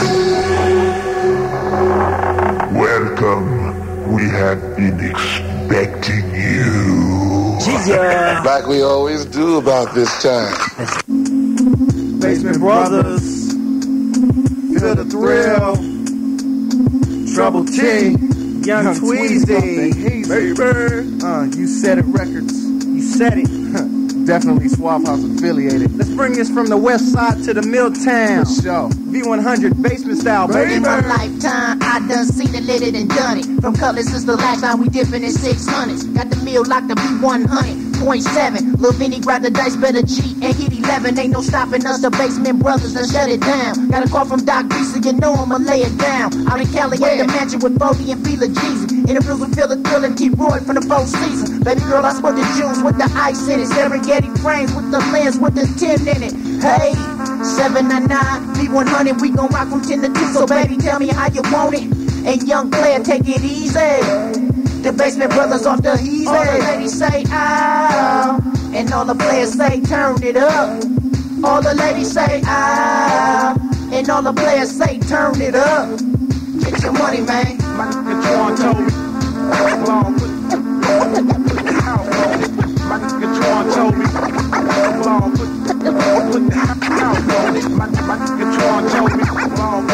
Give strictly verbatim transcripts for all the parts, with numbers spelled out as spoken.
Welcome. We have been expecting you. Jesus. Like we always do about this time. Basement Brothers. Feel the thrill. Trouble T. Young, Young Tweezy. Baby. Uh, you said it records. You said it. Definitely Swap House affiliated. Let's bring this from the west side to the Milltown. For sure. V one hundred basement style, baby. In my lifetime, I done seen it, lit it, and done it. From colors since the last time we dipping in six hundreds. Got the mill locked to V one hundred point seven. Lil Vinny grabbed the dice, better cheat and hit eleven. Ain't no stopping us, the Basement Brothers done shut it down. Got a call from Doc B, so you know I'ma lay it down. Out in Cali at the mansion with Bodie and Fela Jeezy. Interviews with Phil the Thrill and T-Roy from the fourth season. Baby girl, I spoke the juice with the ice in it. Serengeti frames with the lens with the tin in it. Hey, seven nine nine, V one hundred, we gon' rock from ten to two. So baby, tell me how you want it. And young player, take it easy. The Basement Brothers off the easy. All the ladies say, ow. And all the players say, turn it up. All the ladies say, ow. And all the players say, turn it up. Get your money, man. My nigga Tron told me. Along with the house on it. My nigga Tron told me. Along with the house on it. My nigga Tron told me. Along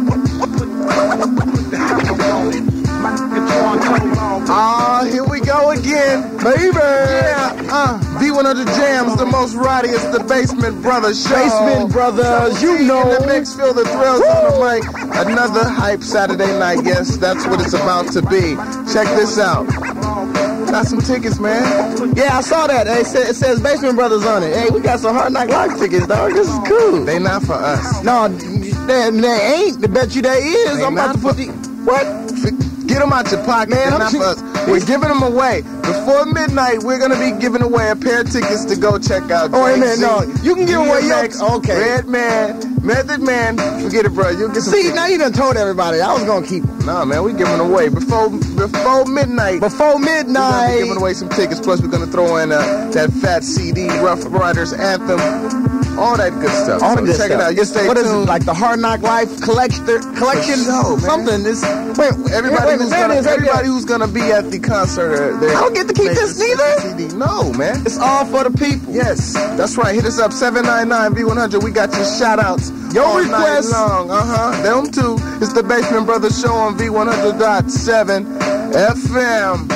with the house on it. My nigga Tron told me. Ah, here we go again, baby. Yeah, uh, V one hundred Jams, the most rowdiest, the Basement Brothers show. Basement Brothers, you know. In the mix, feel the thrills Woo! On the mic. Another hype Saturday night, yes, that's what it's about to be. Check this out. Got some tickets, man. Yeah, I saw that. Hey, it, says, it says Basement Brothers on it. Hey, we got some Hard Knock Live tickets, dog. This is cool. They not for us. No, they, they ain't. I bet you they is. They I'm about to put the... What? Get them out your pocket, man. Not for us. We're giving them away. Before midnight, we're going to be giving away a pair of tickets to go check out. Oh, wait a minute, no. You can give away your... Okay. Redman, Method Man. Forget it, bro. You'll get some See, tickets. Now you done told everybody. I was going to keep them. Nah, man, we giving away. Before before midnight. Before midnight. We're giving away some tickets. Plus, we're going to throw in uh, that fat C D, Rough Riders Anthem. All that good stuff. All so good check stuff. It out. You stay what tuned. Is it? Like the Hard Knock Life collection? Collection? Show, something. It's, wait, everybody, wait, who's gonna, is everybody who's going to be at the concert. I don't get to keep this neither. C D. No, man. It's all for the people. Yes, that's right. Hit us up, seven nine nine V one hundred. We got your shout-outs. Your requests. Long. Uh-huh. Them too. It's the Basement Brothers show on V one hundred point seven F M.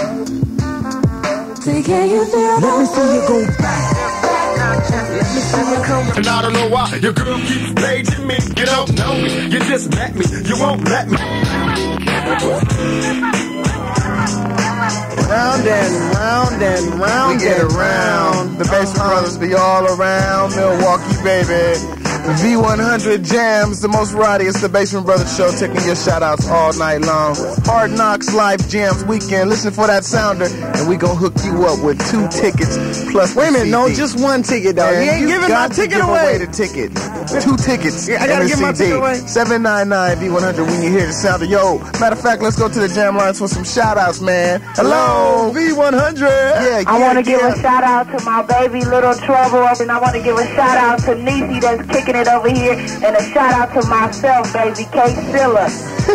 Can you feel Let me see you go back. And I don't know why your girl keeps paging me. You don't know me, you just met me, you won't let me. Round and round and round we get around. The Basement Brothers be all around Milwaukee, baby. V one hundred Jams, the most rowdiest, the Basement Brothers show, taking your shout-outs all night long. Hard Knocks Live Jams Weekend. Listen for that sounder, and we gonna hook you up with two tickets plus Wait a minute, no, just one ticket, though. You ain't giving my ticket away. away the ticket. Two tickets. I gotta give my ticket away. seven nine nine V one hundred when you hear the sounder. Yo, matter of fact, let's go to the jam lines for some shout-outs, man. Hello, V one hundred. Yeah, I yeah, want to yeah. give a shout-out to my baby, Little Trouble, and I want to give a shout-out to Niecy that's kicking it over here, and a shout-out to myself, baby, K-Zilla.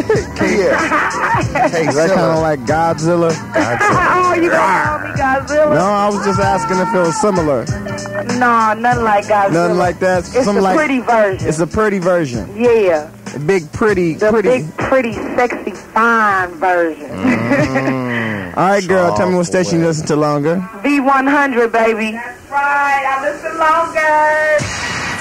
Yeah. Hey, is that kind of like Godzilla? Godzilla. Oh, you gonna call me Godzilla? No, I was just asking if it was similar. No, nothing like Godzilla. Nothing like that. It's Some a like, pretty version. It's a pretty version. Yeah. A big, pretty, the pretty. big, pretty, sexy, fine version. Mm. All right, girl. Tell me what station you listen to longer. V one hundred, baby. That's right. I listen longer.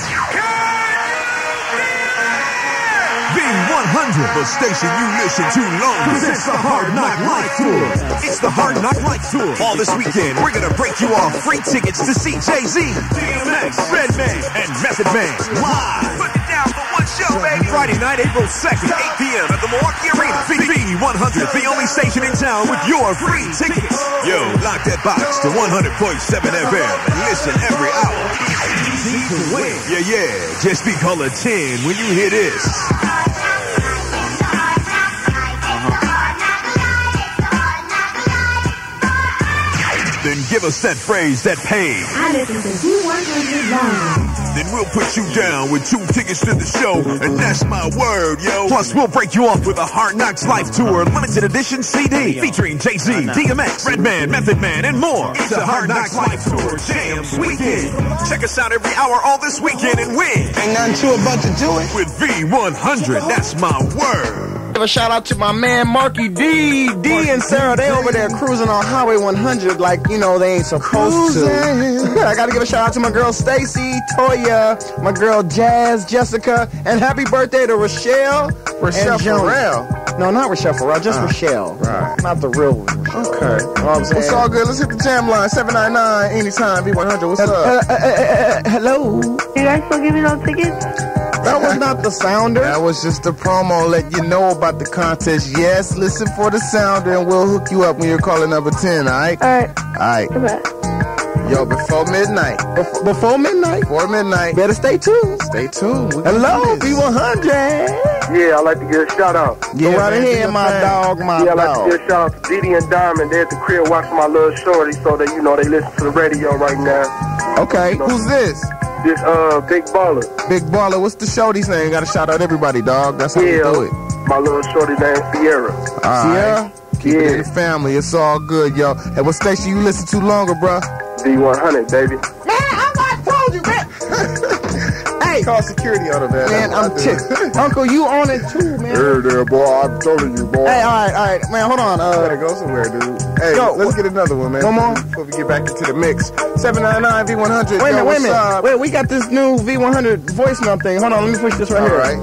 V one hundred, the station you listen to longer. It's the Hard Knock Life Tour. It's the Hard Knock Life Tour. All this weekend, we're gonna break you off free tickets to see Jay-Z, D M X, Redman, and Method Man live. Put it down for one show, baby. Friday night, April second, eight p.m. at the Milwaukee Arena. V one hundred, the only station in town with your free tickets. Yo, lock that box to one hundred point seven F M and listen every hour. Easy to win. Yeah, yeah. Just be caller ten when you hear this. Then give us that phrase that pays. I listen to V one hundred live. then we'll put you down with two tickets to the show, and that's my word, yo. Plus, we'll break you off with a Hard Knocks Life Tour limited edition C D featuring Jay-Z, D M X, Redman, Method Man, and more. It's a Hard Knocks Life Tour Jams Weekend. Check us out every hour all this weekend and win. Ain't nothing too about to do it. With V one hundred, that's my word. Give a shout out to my man Marky D. D and Sarah, they over there cruising on Highway one hundred like, you know, they ain't supposed to. I gotta give a shout out to my girl Stacy, Toya, my girl Jazz, Jessica, and happy birthday to Rochelle. Rochelle Farrell. No, not Rochelle Farrell, just uh, Rochelle. Right. Not the real one. Okay. You know what I'm saying? It's all good. Let's hit the jam line. seven nine nine, anytime, V one hundred. What's uh, up? Uh, uh, uh, uh, hello. You guys still giving out tickets? That was not the sounder. That was just a promo, let you know about the contest. Yes, listen for the sounder, and we'll hook you up when you're calling number ten, all right? All right. All right. Okay. Yo, before midnight. Bef- before midnight? Before midnight. Better stay tuned. Stay tuned. Hello, V one hundred. Yeah, I'd like to give a shout out. Yeah, Go right ahead, my fan. dog, my yeah, dog. Yeah, I'd like to give a shout out to Didi and Diamond. They're at the crib watching my little shorty, so that, you know, they listen to the radio right now. Okay, you know, who's this? This, uh, Big Baller. Big Baller, what's the shorty's name? Gotta shout out everybody, dog. That's how yeah, you do it. My little shorty named Sierra. All right. Sierra? Keep yeah. it in the family. It's all good, yo. And what station you listen to longer, bro? V one hundred, baby. Man, I not told you, man. Hey. Call security on it, man. Man, I'm ticked. Uncle, you on it too, man. There, there, boy. I'm telling you, boy. Hey, all right, all right. Man, hold on. Uh, gotta go somewhere, dude. Hey, go. let's get another one, man. One more? Before we get back into the mix. seven nine nine V one hundred. Wait a minute, yo, wait a minute. up? Wait, we got this new V one hundred voicemail thing. Hold on, let me push this right all here. All right.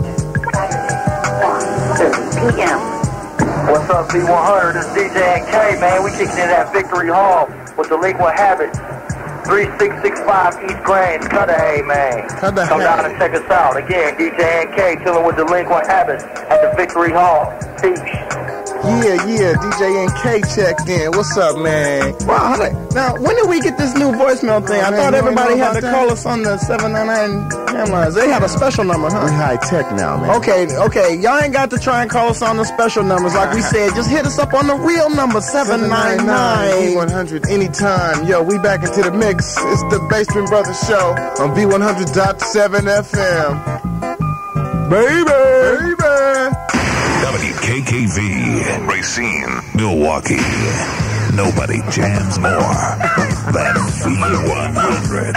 P M. What's up, V one hundred? It's D J and K, man. We kicking in at Victory Hall with Delinquent Habits. three six six five East Grand, Cudahy, man. Cudahy. Come down and check us out. Again, D J and K chilling with Delinquent Habits at the Victory Hall. Peace. Yeah, yeah, D J N K checked in. What's up, man? Wow, now, when did we get this new voicemail thing? Oh, I man, thought everybody had to that? call us on the seven nine nine landlines. They have a special number, huh? We high tech now, man. Okay, okay. Y'all ain't got to try and call us on the special numbers. Like we said, just hit us up on the real number, seven nine nine V one hundred anytime. Yo, we back into the mix. It's the Basement Brothers Show on V one hundred point seven F M. Baby! Baby! W K K V, Racine, Milwaukee. Nobody jams more than V one hundred.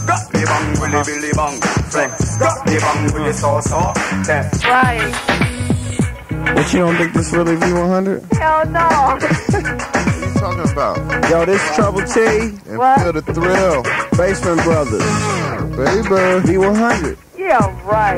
Right. But you don't think this really V one hundred? Hell no. What are you talking about? Yo, this Trouble T. And what? Feel the thrill. Basement Brothers. Baby. V one hundred. Yeah, right.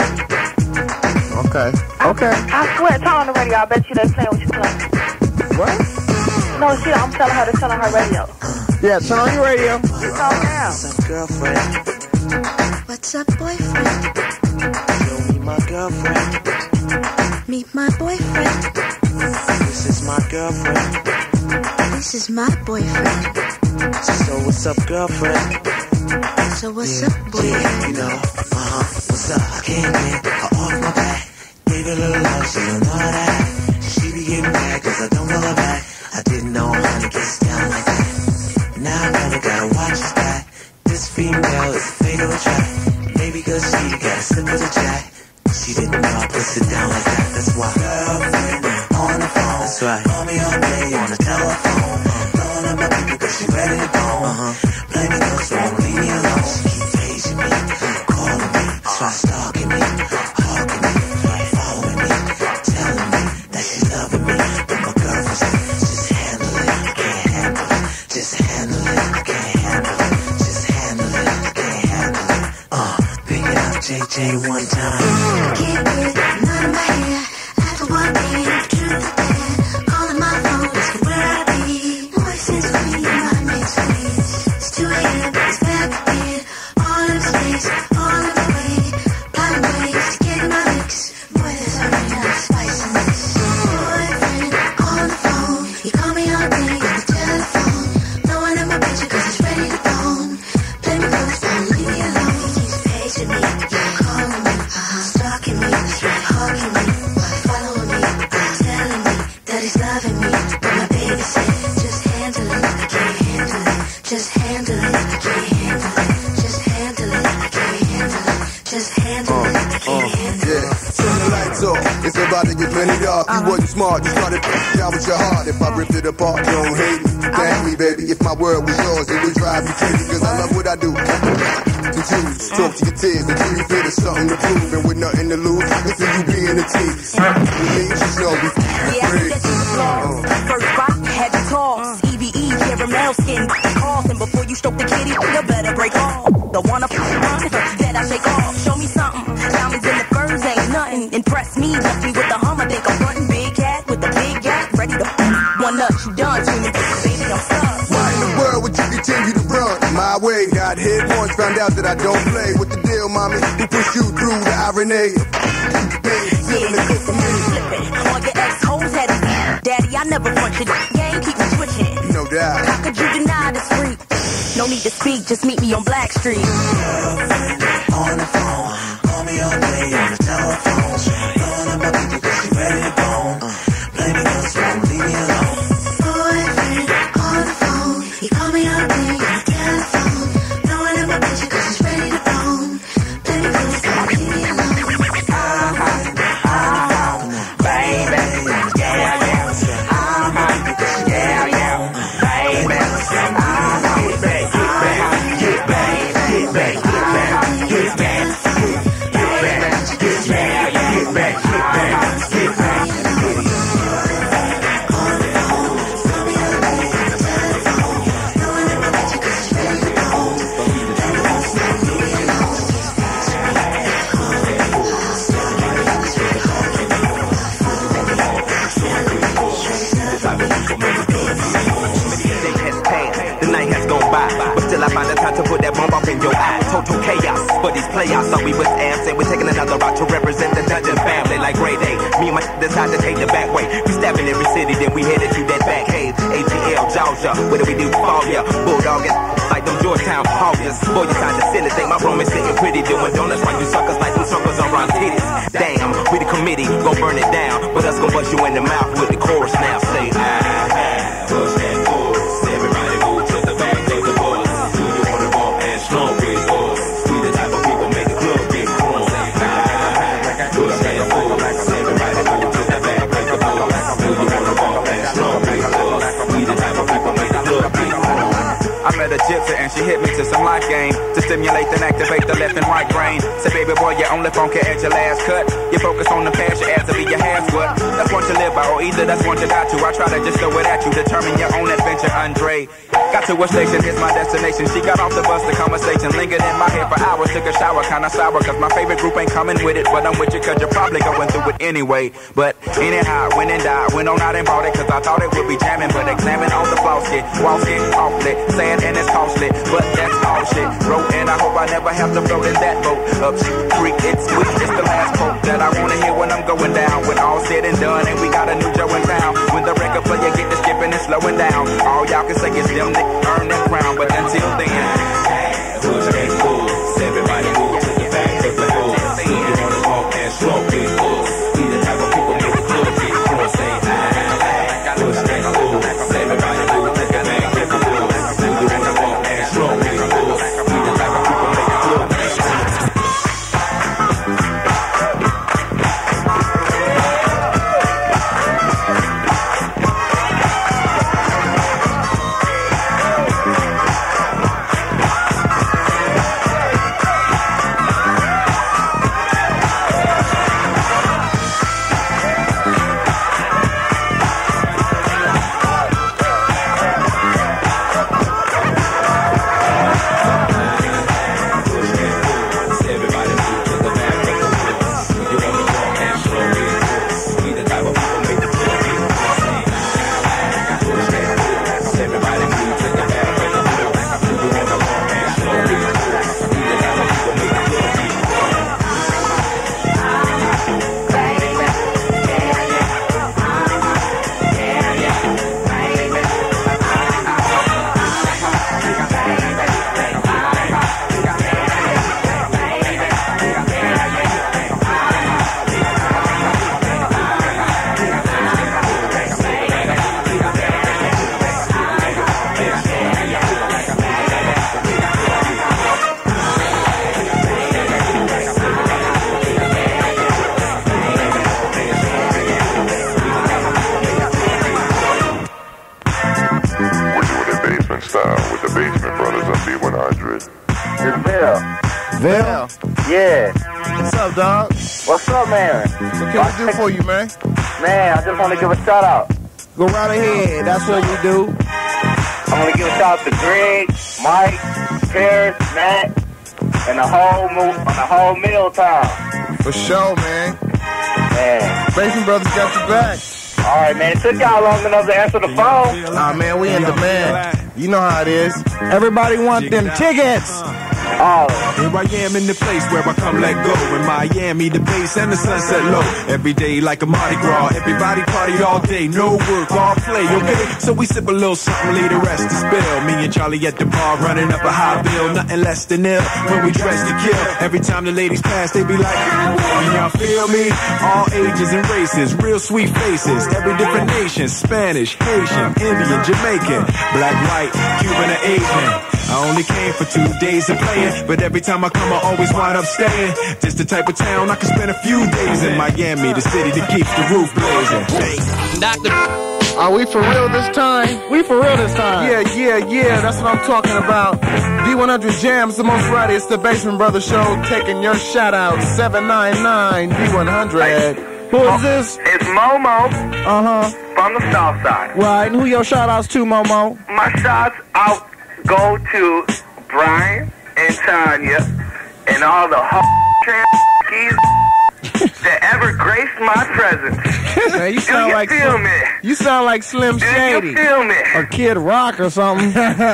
Okay. Okay. I swear, turn on the radio. I bet you they playing what you playing. What? No, she, I'm telling her to turn on her radio. Yeah, turn on your radio. It's on now. What's up, girlfriend? What's up, boyfriend? Yo, meet my girlfriend. Meet my boyfriend. This is my girlfriend. This is my boyfriend. So what's up, girlfriend? So what's yeah, up, boyfriend? Yeah, you know, uh-huh, what's up? I came in, her off my back. Gave her a little love, she don't know that. She be getting mad cause I don't know her back. I didn't know how to get down like that. Now I know I gotta watch this guy. This female is a fatal attract. Maybe cause she got a slip of the jack. She didn't know I put it down like that. That's why girlfriend on the phone. That's right. Call me all day on the telephone. Blowing up my people cause she ready to go. Uh-huh. Blame me cause she won't leave me alone. She keep paging me, calling me, try stalking me, hugging me, following me, telling me that she loving me. But my girlfriend said, just handle it, I can't handle it. Just handle it, I can't handle it. Just handle it, I can't handle it. Uh, pick it up, J J, one time. Can't get none of my hair. After one day, the truth is there. Calling my phone, asking where I be. Voices sweet, my makes sweet. It's two a m, it's back again. All in space, all in the way. Plotting ways to get in my mix. Boy, there's already enough spice in this. Boyfriend, on the phone. You call me all day on the telephone. Blowing up my picture cause it's ready to bone. Play me close, don't leave me alone. He keeps paging me, yeah, calling me, uh-huh, stalking me, hugging me, following me, uh, telling me that he's loving me. But my baby said, just handle it, I can't handle it. Just handle it, I can't handle it. Just handle it, I can't handle it. talk. It's about to get plenty dark. You wasn't smart, you started down with your heart. If I ripped it apart, don't hate me. Thank me, baby. If my world was yours, it would drive you crazy. Cause I love what I do. Continue to talk to your tears until you feel there's something to prove. And with nothing to lose, listen, you being a tease. With me, just know we yeah, free. First rock, had to toss. E V E, caramel skin, calls. And before you stroke the kitty, you better break off. Don't wanna f*** run, then I take off. Show me something. Diamonds in the furs ain't nothing. Impress me, left me with the hum. I think I'm frontin' big cat with the big gap. Ready to f*** one up, you done. Tuning, baby, I'm stuck. Why in the world would you continue to run my way? Got hit once, found out that I don't play. With the deal, mommy, who pushed you through the irony? Feeling the good for me. All your ex-hoes had it. Daddy, I never front your game, keep me switching. No doubt. How could you deny this freak? No need to speak, just meet me on Black Street. On the phone, call me all day on the telephone. Calling up my people cause she ready to bone. Play me on the phone, leave me alone. Boyfriend on the phone, he call me all day on the telephone. Blowing up my bitch cause she's ready to bone. Play me on the phone, leave me alone. I find the time to put that bomb off in your eye. Total chaos for these playoffs. Thought we was amps and we're taking another route to represent the Dungeon family like grade A. Me and my decide to take the back way. We stabbing every city, then we headed to that back cave. A T L, Georgia, what do we do? Fall ya, bulldog and like them Georgetown Hoggers. Boy, you signed the silly thing. My room is sitting pretty, doing donuts while you suckers like them suckers on round titties. Damn, we the committee, gon' burn it down. But us gon' bust you in the mouth with the chorus now. Say, ah, ah, push that force. Everybody move to the back, take the bus. Strong big boys, we the type of people make the club get warm. Say hi, push that force. Everybody move to the back, break the boys. Do you wanna walk and strong big boys? We the type of people make the club get warm. I met a gypsy and she hit me to some life game to stimulate and activate the left and right brain. Say, baby boy, you only phone can at your last cut. You focus on the past, your ass will be your half what. That's one to live by, or either that's one to die to. I try to just throw it at you, determine your own adventure, Andre. Got to a station, here's my destination. She got off the bus, the conversation lingered in my head for hours. Took a shower, kinda sour, cause my favorite group ain't coming with it. But I'm with you cause you're probably going through it anyway. But anyhow, went and died, went on out and bought it, cause I thought it would be jamming. But examine all the flaws, get walking awfully, sad and it's costly. But that's all shit, wrote and I hope I never have to float in that boat. Up creek, it's sweet, it's the last quote that I wanna hear when I'm going down. When all said and done and we got a new Joe in town. When the record player get to skipping and slowing down, all y'all can say is them that earn that crown. But until then, push that force. Everybody move to the back, take the force. You wanna walk and stroke it, force. We the type of people make the club get warm. Say hi, push that force. Everybody move to the back, take the force. You wanna walk and stroke it, force. We the type of people make the club get warm. up, dog? What's up, man? What can we do for you, man? Man, I just want to give a shout out. Go right ahead. That's what we do. I want to give a shout out to Greg, Mike, Paris, Matt, and the whole move on the whole meal time. For sure, man. Man. Basement Brothers got your back. All right, man. It took y'all long enough to answer the phone. Nah, man, we in demand. You know how it is. Everybody want them tickets. Oh. Here I am in the place where I come let go. In Miami, the bass and the sunset low. Every day like a Mardi Gras. Everybody party all day. No work, all play, okay? So we sip a little something, leave the rest to spill. Me and Charlie at the bar running up a high bill. Nothing less than ill when we dress to kill. Every time the ladies pass, they be like, can y'all feel me? All ages and races, real sweet faces. Every different nation, Spanish, Haitian, Indian, Jamaican, black, white, Cuban, or Asian. I only came for two days of playing, but every time I come, I always wind up staying. Just the type of town I can spend a few days in. Miami, the city that keeps the roof blazing. Doctor, are we for real this time? We for real this time. Yeah, yeah, yeah, that's what I'm talking about. D one hundred Jams, the most righty. It's the Basement Brothers Show, taking your shout out. seven nine nine D one hundred. Who is this? It's Momo. Uh-huh. From the South Side. Right, and who your shout outs to, Momo? My shouts out go to Brian and Tanya and all the trans that ever graced my presence. Man, you sound Do you like feel Slim, me? You sound like Slim Do Shady. you feel me? Or Kid Rock or something.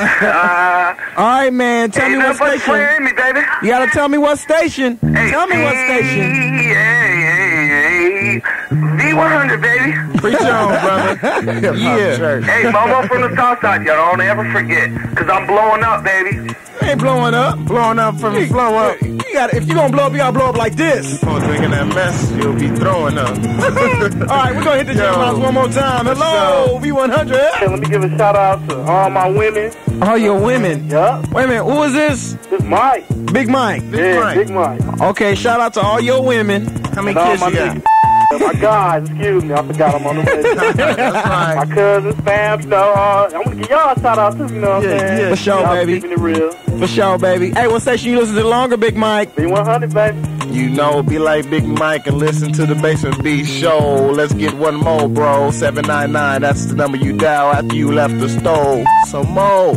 uh, All right, man. Tell ain't me what nothing but station. playing me, baby. You gotta tell me what station. Hey, tell me what station. Hey, hey, hey. D one hundred, baby. Preach on, brother. Yeah. Hey, Momo from the South Side, y'all don't ever forget. Because I'm blowing up, baby. Ain't blowing up. Blowing up from the blow up. You gotta, if you gonna blow up, you gotta blow up like this. Before drinking that mess, you'll be throwing up. All right, we're gonna hit the jam house one more time. Hello, V one hundred. Hey, let me give a shout out to all my women. All your women. Yeah. Wait a minute, who is this? This is Mike. Big Mike. Big yeah, Mike. Big Mike. Okay, shout out to all your women. How many and kids you got? My guys, excuse me, I forgot I'm on the way. That's right. My cousins, fam, you know, uh, I'm gonna give y'all a shout out too, you know what I'm Yeah, saying? yeah. For sure, Y'all baby. keeping it real. For sure, baby. Hey, what station you listen to longer, Big Mike? B one hundred, baby. You know, be like Big Mike and listen to the Basement B Show. Let's get one more, bro. seven nine nine, that's the number you dial after you left the stove. Some more.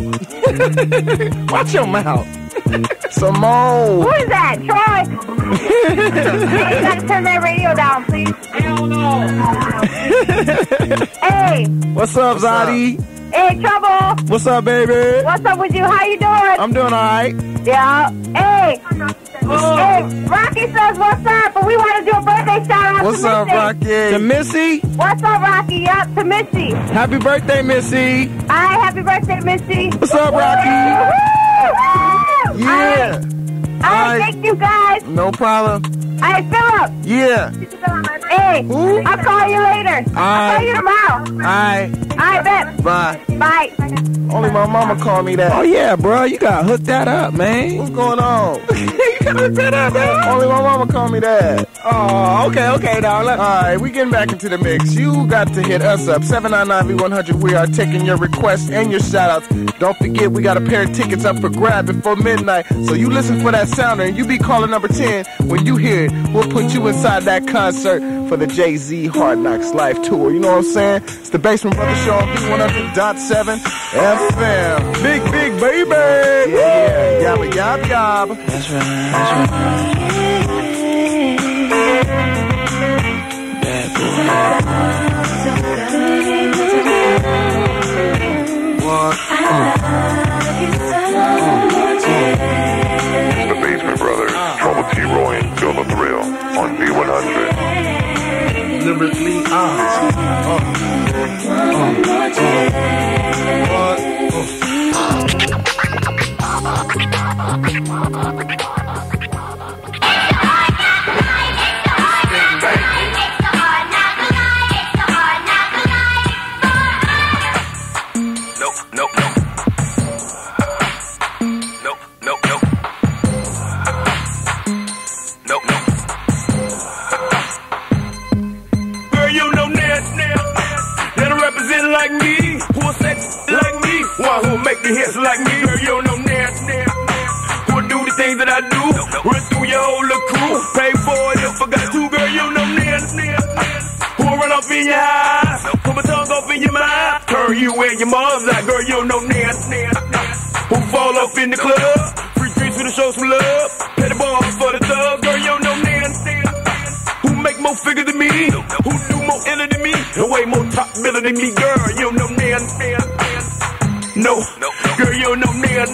Watch your mouth. Some more. Who is that? Troy? Hey, you gotta turn that radio down, please. Hell no. Hey. What's up, Zadi? Hey, Trouble. What's up, baby? What's up with you? How you doing? I'm doing all right. Yeah. Hey. Hey, Rocky says what's up, but we want to do a birthday shout out What's to up, Missy. Rocky? To Missy. What's up, Rocky? Yep, to Missy. Happy birthday, Missy. Hi, happy birthday, Missy. What's up, Rocky? Yeah. Hi, thank you guys. No problem. Hi, Philip. Yeah. Hey, Who? I'll call you later. I'll Alright. call you tomorrow. Alright. I bet. Bye. Bye. Only my mama called me that. Oh, yeah, bro. You gotta hook that up, man. What's going on? You gotta hook that up, man. Only my mama called me that. Oh, okay, okay, dog. Let- Alright, we getting back into the mix. You got to hit us up. seven nine nine V one hundred. We are taking your requests and your shout outs. Don't forget, we got a pair of tickets up for grab before midnight. So you listen for that sounder and you be calling number ten. When you hear it, we'll put you inside that concert for the Jay-Z Hard Knocks Life Tour. You know what I'm saying? It's the Basement Brothers Show on B one hundred point seven F M. Big, big baby. Yeah, yeah. Yabba, yabba, yabba. That's right, that's right. Bad boy. What? The Basement Brothers, Trouble T-Roy and Feel the Thrill on B one hundred. Deliberately honest. Uh, Nope, nope, nope. Nope, nope, nope. Nope, nope. Girl, you know that, that'll represent like me. Who'll sex like me? One who'll make the hits like me. Girl, you know that, who'll do the things that I do. Run through your whole little crew. Pay for in your eyes, put my tongue off in your mind. Girl, you and your mom's like, girl, you don't know Nan. Who fall off in the club? Free drinks for the show some love. Pay the balls for the thug. Girl, you don't know Nan. Who make more figures than me? Who do more enter than me? And way more top biller than me? Girl, you don't know Nan. No, girl, you don't know Nan.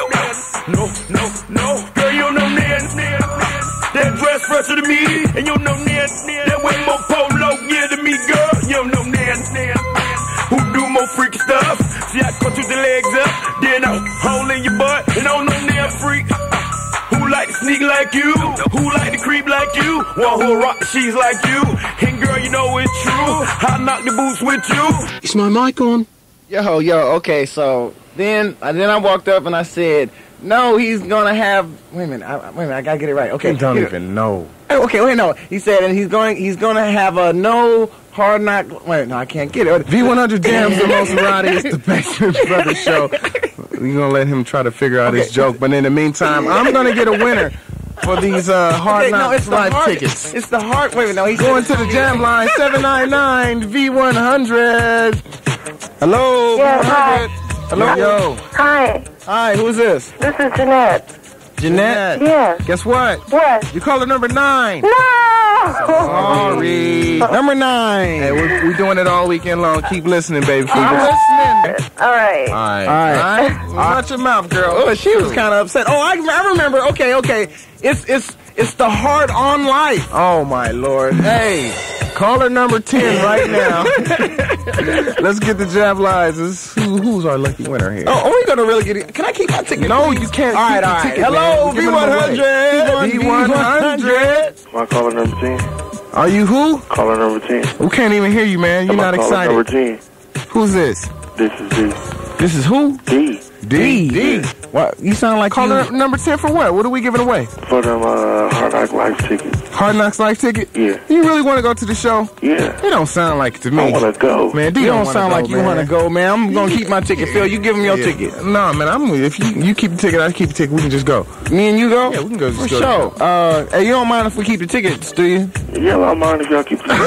No, no, no, girl, you don't know Nan. That dress fresher than me, and you don't know Nan. That way more polo gear than me, girl. You don't know Nan. Who do more freaky stuff? See, I cut you the legs up, then I hole in your butt, and I don't know Nan freak. Who like to sneak like you? Who like to creep like you? One who rock the sheets like you. And girl, you know it's true. I knock the boots with you. Is my mic on? Yo, yo, okay, so then, uh, then I walked up and I said, no, he's gonna have. Wait a minute, I, wait a minute, I gotta get it right. Okay, You don't here- even know. Okay, wait, no. He said, and he's going, he's gonna have a no hard knock. Wait, no, I can't get it. V one hundred Jams, the most erotic, it's the Basement Brothers show. We're gonna let him try to figure out his joke, but in the meantime, I'm gonna get a winner for these uh, Hard Okay, no, Knocks it's the live hard, tickets. It's the hard. Wait a minute, no, he's Going to the jam line, seven nine nine V one hundred. Hello, Yeah, V one hundred. Hello, yo. Hi, Hi, who is this? this is Jeanette. Jeanette. Yeah. Guess what? What? You caller number nine. No! Sorry. number nine. Hey, we're, we're doing it all weekend long. Keep listening, baby. Keep I'm listening. listening. All right. All right. All right. All right. Watch your mouth, girl. Oh, she was kind of upset. Oh, I, I remember. Okay, okay. It's it's it's the hard on life. Oh, my Lord. Hey, caller number ten right now. Let's get the jab lines. This- Who, who's our lucky winner here? Oh, are we gonna really get it? Can I keep my ticket? No, please? you can't All keep right, the all right. ticket, Hello, man. We're V giving one them hundred. away. V one hundred. My caller number ten. Are you who? Caller number ten. We can't even hear you, man. You're My not caller number excited. ten. Who's this? This is D. This is who? D. D. D. What? You sound like Caller you. number ten for what? What are we giving away? For them uh, Hard Knock Life tickets. Hard Knocks Life ticket? Yeah. You really want to go to the show? Yeah. It don't sound like it to me. I want to go. Man, D You don't wanna sound go, like you man. want to go, man. I'm gonna keep my ticket. Phil, you give him your Yeah. ticket. No, man, I'm if you you keep the ticket, I keep the ticket. We can just go. Me and you go. Yeah, we can go. For Just go. sure. Uh, hey, you don't mind if we keep the tickets, do you? Yeah, I don't mind if y'all keep All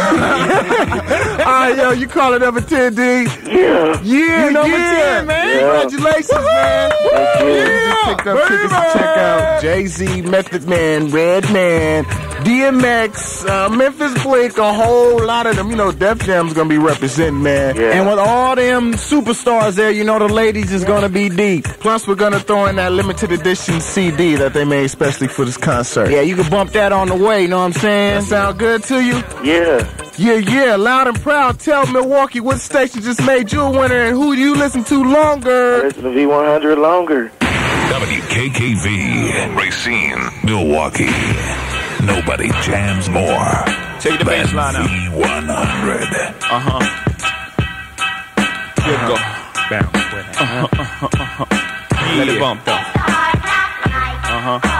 right, yo, you call it number ten, D. Yeah. Yeah, number yeah. ten, man. Yeah. Congratulations, man. you. Yeah. Picked up tickets to check out Jay-Z, Method Man, Redman, D M X, uh, Memphis Bleak, a whole lot of them. You know, Def Jam's gonna be representing, man. Yeah. And with all them superstars there, you know the ladies is gonna be deep. Plus, we're gonna throw in that limited edition C D that they made especially for this concert. Yeah, you can bump that on the way, you know what I'm saying? That sound good to you? Yeah. Yeah, yeah, loud and proud. Tell Milwaukee what station just made you a winner and who do you listen to longer? Listen to V one hundred longer. W K K V, Racine, Milwaukee. Nobody jams more. Take the bass line out. V one hundred. Uh huh. Good go. Bounce. Uh-huh, uh-huh, uh-huh. Let it bump though. Uh huh.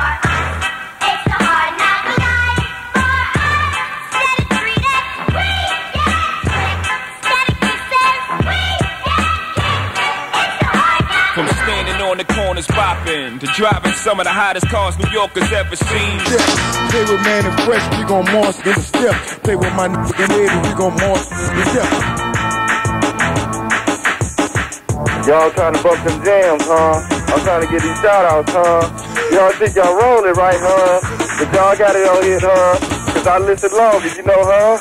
From standing on the corners popping to driving some of the hottest cars New Yorkers ever seen. Play with man and fresh, we gon' monster this step. Play with my nigga and Eddie, we gon' monster this step. Y'all trying to bump them jams, huh? I'm trying to get these shout outs, huh? Y'all think y'all rolling right, huh? But y'all got it on here, huh? Cause I listen longer, you know, huh?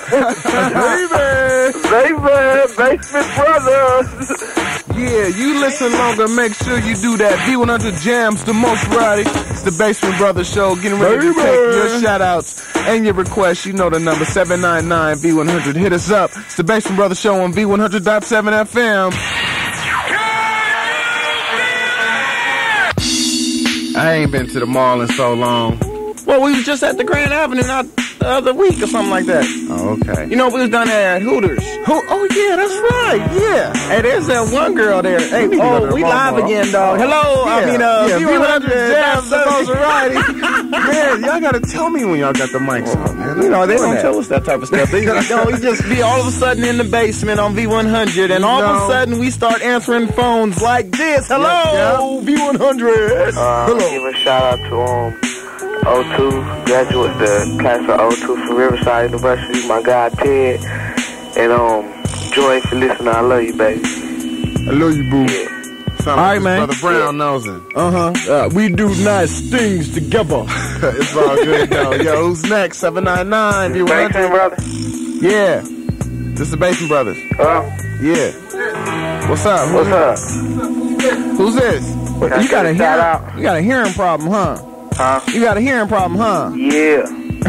Baby! Baby! Basement Brothers! Yeah, you listen longer. Make sure you do that. V one hundred Jams, the most variety. It's the Basement Brothers Show. Getting ready to take your shout-outs and your requests. You know the number, seven nine nine V one hundred. Hit us up. It's the Basement Brothers Show on V one hundred point seven F M. I ain't been to the mall in so long. Well, we was just at the Grand Avenue not the other week or something like that. Oh, okay. You know, we was down there at Hooters. Who? Oh, yeah, that's right. Yeah. Hey, there's that one girl there. Hey, We need to go to oh, the we mall, live bro. again, dog. Hello, I Yeah. mean, uh, yeah, V V one one hundred hundred Jams, the most Jams. variety. Man, y'all gotta tell me when y'all got the mics on, man. You know, they don't that. tell us that type of stuff. They just, you know, we just be all of a sudden in the basement on V one hundred, and all No. of a sudden we start answering phones like this. Hello, Yep, V one hundred. Uh, Hello. give a shout out to um O two graduate, the class of O two from Riverside University. My guy Ted, And um, Joy, if you listen, I love you, baby. I love you, boo. Yeah. All right, man. Brother Brown knows it. Uh-huh. Uh, we do nice things together. It's all good, though. Yo, who's next? seven nine nine. You Basement brother? Yeah. This is the Basement Brothers. Hello? Yeah. What's up? What's up? Who's this? You got a hearing, you got a hearing problem, huh? Huh? You got a hearing problem, huh? Yeah.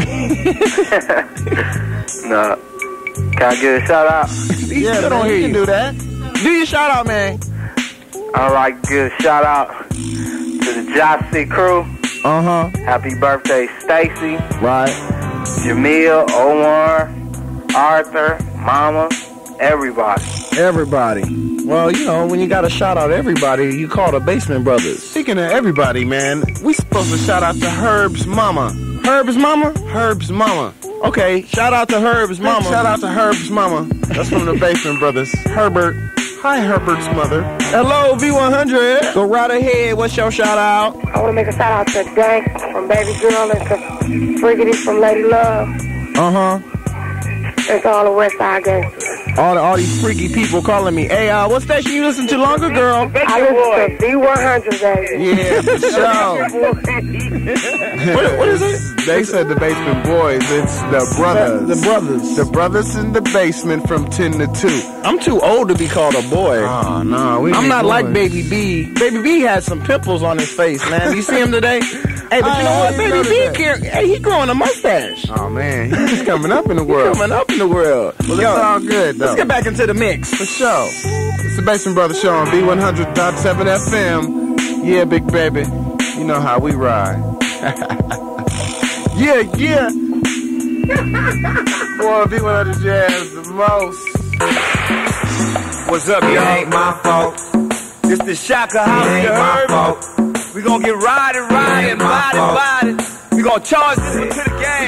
Nah. Can I get a shout out? Yeah, man, don't you hear can you. do that. Do your shout out, man. I'd like to give a shout out to the Jossie crew. Uh-huh. Happy birthday, Stacy, Right. Jamil, Omar, Arthur, Mama, everybody. Everybody. Well, you know, when you got to shout out everybody, you call the Basement Brothers. Speaking of everybody, man, we supposed to shout out to Herb's mama. Herb's mama? Herb's mama. Okay, shout out to Herb's mama. Shout out to Herb's mama. That's from the Basement Brothers. Herbert. Hi, Herbert's mother. Hello, V one hundred. Go right ahead. What's your shout out? I want to make a shout out to Dank from Baby Girl and to Friggity from Lady Love Uh-huh. and to all the West Side Gangsters. All, the, all these freaky people calling me. Hey, uh, what station you listen to longer, girl? I listen to V one hundred, baby. Yeah, for sure. what, what is it? They said the Basement Boys. It's the brothers. The brothers. The brothers in the basement from ten to two. I'm too old to be called a boy. Oh, no. We I'm be not boys. like Baby B. Baby B has some pimples on his face, man. You see him today? Hey, but you know what? Baby B, care, hey, he growing a mustache. Oh, man. He's just coming up in the world. Coming up in the world. Well, Yo, it's all good, though. Let's get back into the mix. For sure. It's the Basement Brothers Show on B one hundred point seven F M. Yeah, big baby. You know how we ride. Yeah, yeah. Boy, B one hundred Jazz the most. What's up, y'all? It ain't my fault. This the Shaka House, you heard? We gon' get riding, riding, riding, riding. We gon' charge this one to the game.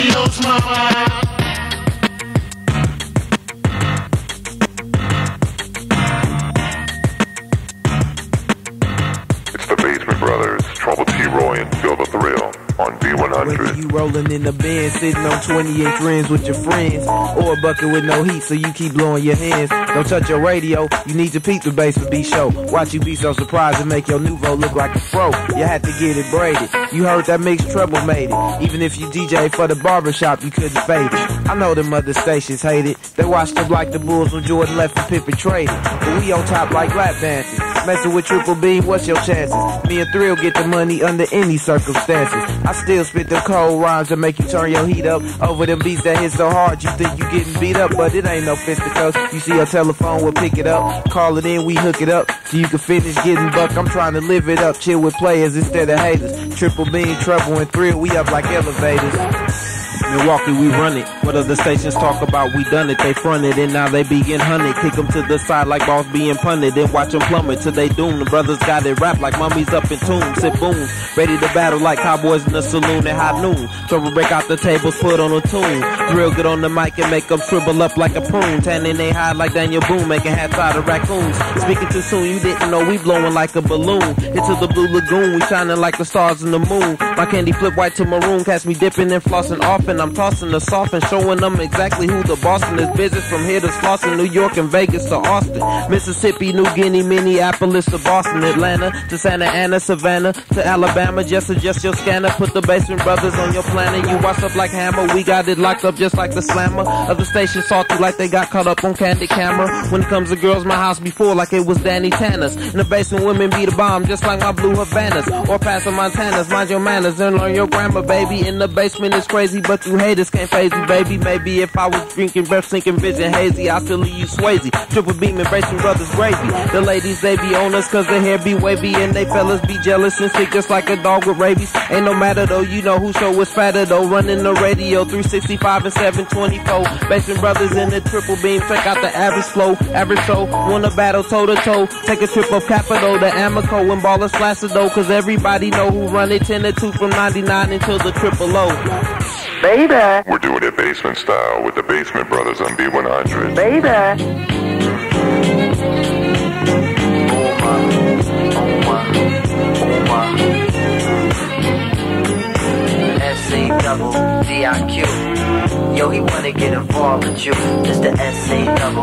It's the Basement Brothers, Trouble T-Roy and Feel the Thrill on B one hundred. Whether you rolling in the Benz, sitting on twenty-eight rims with your friends, or a bucket with no heat so you keep blowing your hands. Don't touch your radio, you need to peep the Basement B show. Watch you be so surprised and make your Nouveau look like a fro. You had to get it braided. You heard that mixed treble made it. Even if you D J for the barbershop, you couldn't fade it. I know them other stations hate it. They watched up like the Bulls when Jordan left and Pippen traded. But we on top like lap dancing. Messing with Triple B, what's your chances? Me and Thrill get the money under any circumstances. I still spit them cold rhymes that make you turn your heat up over them beats that hit so hard you think you getting beat up, but it ain't no fisticuffs. You see a telephone, we'll pick it up, call it in, we hook it up so you can finish getting buck. I'm trying to live it up, chill with players instead of haters. Triple Beam, Trouble, and Thrill, we up like elevators. Milwaukee, we run it. What other stations talk about, we done it. They fronted and now they begin hunted. Kick them to the side like balls being punted. Then watch them plummet till they doom. The brothers got it wrapped like mummies up in tombs. Sit boom, ready to battle like cowboys in the saloon at high noon. Trouble break out the tables, put on a tune. Thrill get on the mic and make them shrivel up like a prune. Tanning they high like Daniel Boone, making hats out of raccoons. Speaking too soon, you didn't know we blowing like a balloon. Into the blue lagoon, we shining like the stars in the moon. My candy flip white to maroon, catch me dipping and flossing off. And I'm tossing the soft and showing them exactly who the Boston is. Business from here to Slauson, New York and Vegas to Austin, Mississippi, New Guinea, Minneapolis to Boston, Atlanta to Santa Ana, Savannah to Alabama. Just adjust your scanner, put the Basement Brothers on your planner. You watch up like Hammer, we got it locked up just like the Slammer. Other stations salty like they got caught up on Candid Camera. When it comes to girls, my house before like it was Danny Tanner's. In the basement, women be the bomb just like my blue Havanas or Pastor Montana's. Mind your manners and learn your grammar, baby. In the basement it's crazy, but you haters can't phase me, baby. Maybe if I was drinking, breath sinking, vision hazy, I feel you Swayze. Triple Beam and Basement Brothers gravy. The ladies, they be on us cause their hair be wavy and they fellas be jealous and sick just like a dog with rabies. Ain't no matter though, you know who show is fatter though. Running the radio three sixty-five and seven twenty-four. Basement Brothers in the Triple Beam, check out the average flow, average show. Wanna battle toe to toe, take a trip up Capitol to Amico and Ballers Placido, cause everybody know who run it. Ten to two from ninety-nine until the triple O. Baby. We're doing it basement style with the Basement Brothers on B one hundred. Baby. S C double D I Q. Yo, he wanna get involved with you. It's the S C double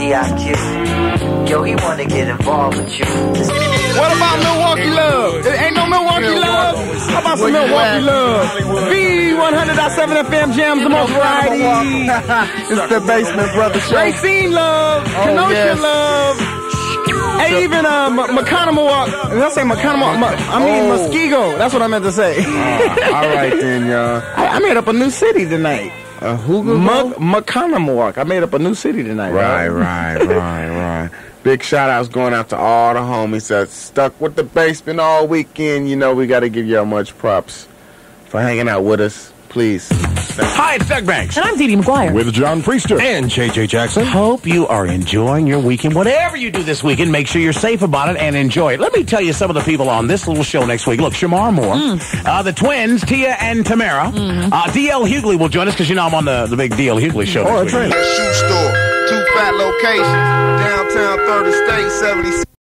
B I Q. Yo, he wanna get involved with you. What about Milwaukee love? It ain't no Milwaukee love? How about some Milwaukee love? V one hundred point seven F M jams the most variety. It's the Basement Brothers Show. Racine love. Oh, Kenosha yes. love. Hey, even uh, McConamowoc. Did I say McConamowoc? I mean Oh. Muskego. That's what I meant to say. Uh, all right then, y'all. I, I made up a new city tonight. Uh, who Mc- McConamowoc. I made up a new city tonight. Right, right, right, right. Big shout outs going out to all the homies that stuck with the basement all weekend. You know, we got to give y'all much props for hanging out with us. Please. Hi, it's Doug Banks. And I'm Dee Dee McGuire. With John Priester. And J J Jackson. Hope you are enjoying your weekend. Whatever you do this weekend, make sure you're safe about it and enjoy it. Let me tell you some of the people on this little show next week. Look, Shamar Moore. Mm. Uh, the twins, Tia and Tamara. Mm-hmm. Uh, D L Hughley will join us because, you know, I'm on the, the big D L Hughley show Oh, next that's week. right. Shoe store. Two fat locations. Downtown, third Estate, seventy-six.